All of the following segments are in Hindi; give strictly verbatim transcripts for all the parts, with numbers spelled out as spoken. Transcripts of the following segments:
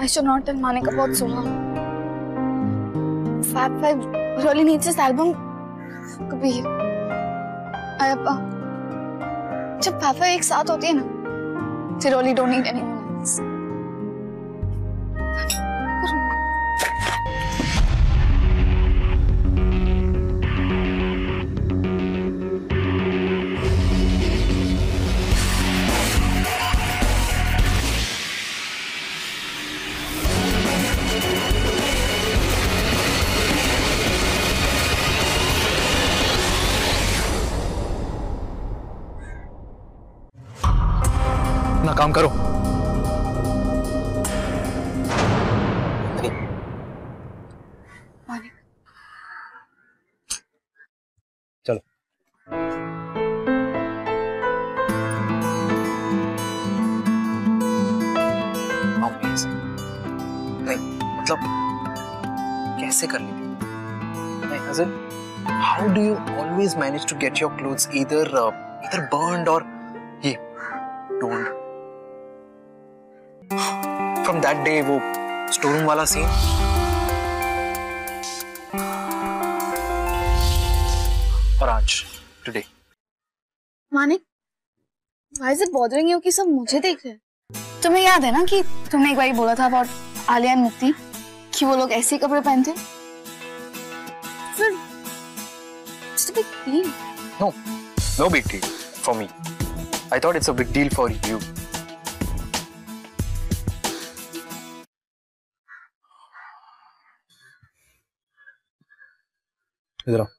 I should not tell Manik about Soha. Fab Five really needs this album. कभी अयप्पा जब Fab Five एक साथ होती है ना, they really don't need anyone else. ना काम करो। मानिक, चलो। नहीं मतलब कैसे कर लेती हो? नहीं Hasan, how do you always manage to get your clothes either uh, either burned or ये torn? From that day वो स्टोरूम वाला सीन, और आज today. Manik, why is it bothering you कि सब मुझे देख रहे हैं? तुम्हें याद है ना कि तुमने एक बार बोला था about आलिया और मुक्ति कि वो लोग ऐसे ही कपड़े पहनते हैं? फिर it's a big deal. No, no big deal for me. I thought it's a big deal for you. इधर आओ।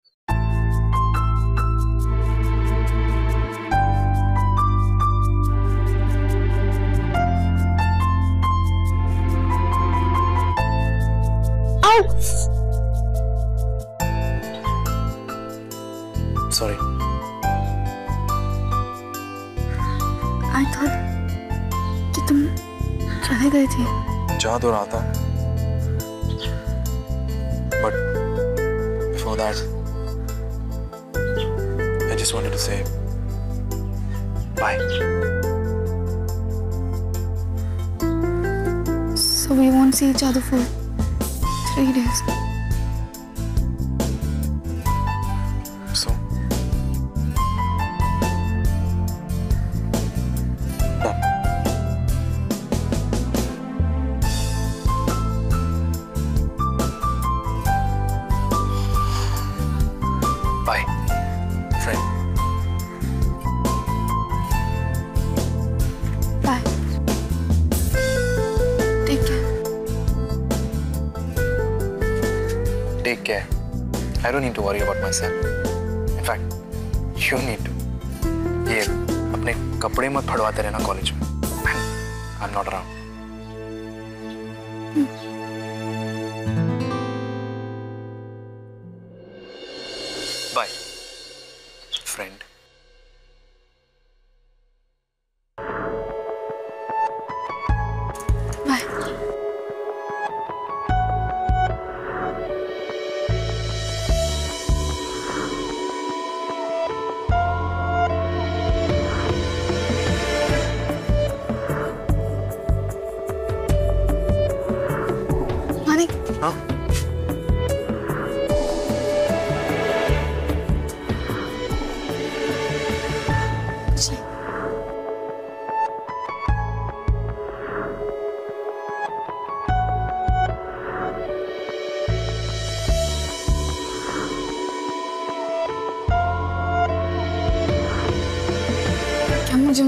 Sorry. I thought कि तुम चले गए थे। जा तो रहा था, but before that, I just wanted to say bye. So we won't see each other for three days. So? Done. Bye, friend. Bye. Take care. Take care. I don't need to worry about myself. In fact, you need to. ये अपने कपड़े मत फड़वाते रहना कॉलेज में. I'm not around. Bye, friend. Bye. Manik. हाँ? क्या मुझे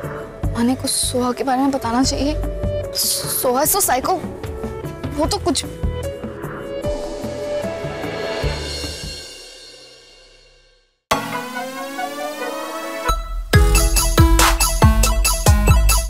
मानिक को सोहा के बारे में बताना चाहिए? सोहा सो साइको, वो तो कुछ